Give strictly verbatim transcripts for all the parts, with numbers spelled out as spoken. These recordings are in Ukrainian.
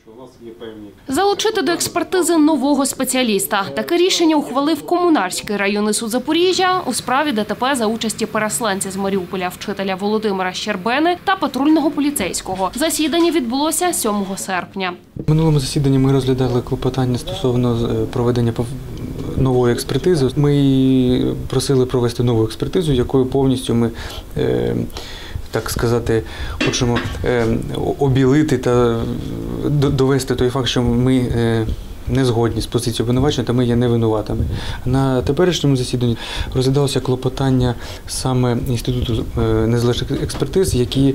Залучити до експертизи нового спеціаліста. Таке рішення ухвалив Комунарський районний суд Запоріжжя у справі ДТП за участі переселенця з Маріуполя, вчителя Володимира Щербини та патрульного поліцейського. Засідання відбулося сьомого серпня. В минулому засіданні ми розглядали клопотання стосовно проведення нової експертизи. Ми просили провести нову експертизу, якою повністю ми, так сказати, хочемо обілити та довести той факт, що ми не згодні з позицією обвинувачення, та ми є невинуватими. На теперішньому засіданні розглядалося клопотання саме Інституту незалежних експертиз, які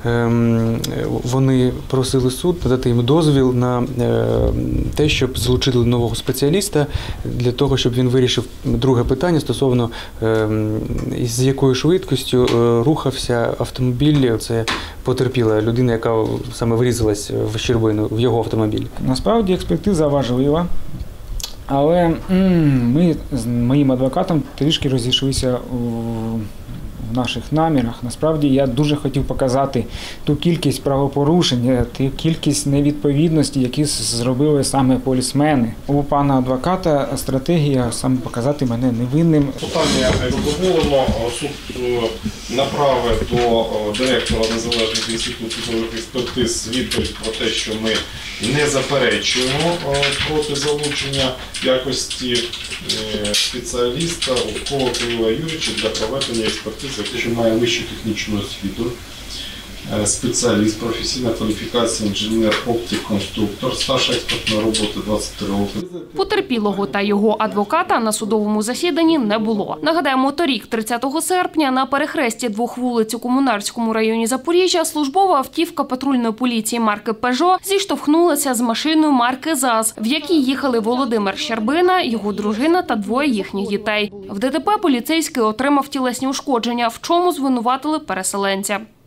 вони просили суд надати їм дозвіл на те, щоб залучити нового спеціаліста для того, щоб він вирішив друге питання стосовно з якою швидкістю рухався автомобіль, це потерпіла людина, яка саме врізалась в Щербину, в його автомобіль. Насправді експертиза важлива, але ми з моїм адвокатом трішки розійшлися в наших намірах. Насправді я дуже хотів показати ту кількість правопорушень, ту кількість невідповідності, які зробили саме полісмени. У пана адвоката стратегія саме показати мене невинним. Питання задоволено. Суд направив до директора Незалежних інститутів експертиз відповідь про те, що ми не заперечуємо проти залучення якості спеціаліста Ускова Кирила Юрійовича для проведення експертизи, що має вищу технічну освіту, спеціаліст, професійна кваліфікація інженер-оптик-конструктор, стаж експертної роботи двадцять три роки. Потерпілого та його адвоката на судовому засіданні не було. Нагадаємо, торік, тридцятого серпня, на перехресті двох вулиць у Комунарському районі Запоріжжя службова автівка патрульної поліції марки «Пежо» зіштовхнулася з машиною марки «ЗАЗ», в якій їхали Володимир Щербина, його дружина та двоє їхніх дітей. В ДТП поліцейський отримав тілесні ушкодження, в чому звинуватили переселенця.